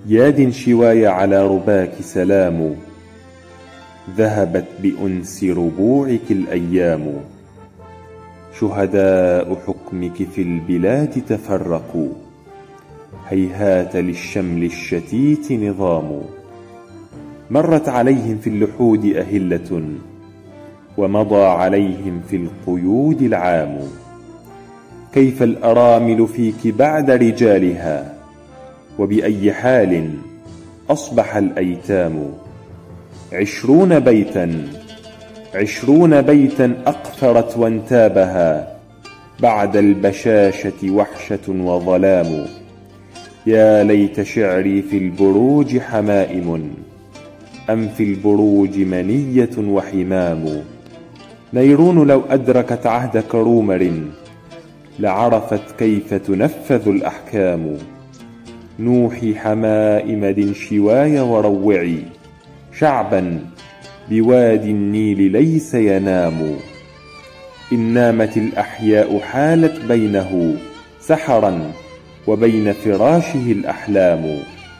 ياد شواي على رباك سلام، ذهبت بأنس ربوعك الأيام. شهداء حكمك في البلاد تفرقوا، هيهات للشمل الشتيت نظام. مرت عليهم في اللحود أهلة، ومضى عليهم في القيود العام. كيف الأرامل فيك بعد رجالها، وبأي حال أصبح الأيتام. 20 بيتا أقفرت وانتابها، بعد البشاشة وحشة وظلام. يا ليت شعري في البروج حمائم، أم في البروج منية وحمام. نيرون لو أدركت عهد كرومر، لعرفت كيف تنفذ الأحكام. نوحي حمائم دن شواي وروعي، شعبا بوادي النيل ليس ينام. إن نامت الأحياء حالت بينه سحرا، وبين فراشه الأحلام.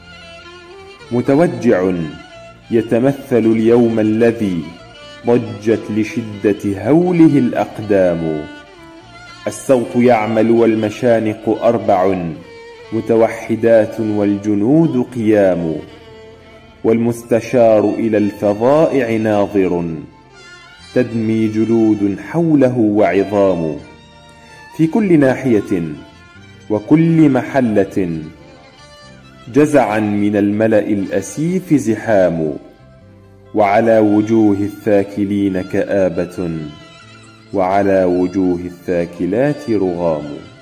متوجع يتمثل اليوم الذي ضجت لشدة هوله الأقدام. الصوت يعمل والمشانق 4 متوحدات والجنود قيام. والمستشار إلى الفظائع ناظر، تدمي جلود حوله وعظام. في كل ناحية وكل محلة، جزعا من الملأ الأسيف زحام. وعلى وجوه الثاكلين كآبة، وعلى وجوه الثاكلات رغام.